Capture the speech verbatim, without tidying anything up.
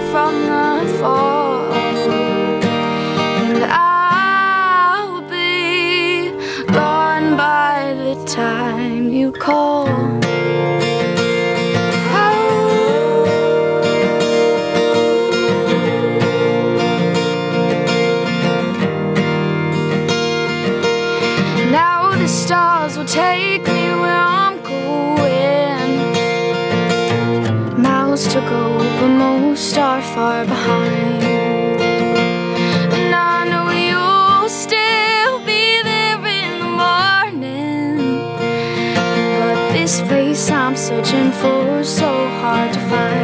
from the fall, and I'll be gone by the time you call. Now the stars will take me where I'm going. Miles to go, but most are far behind. And I know you'll still be there in the morning, but this place I'm searching for is so hard to find.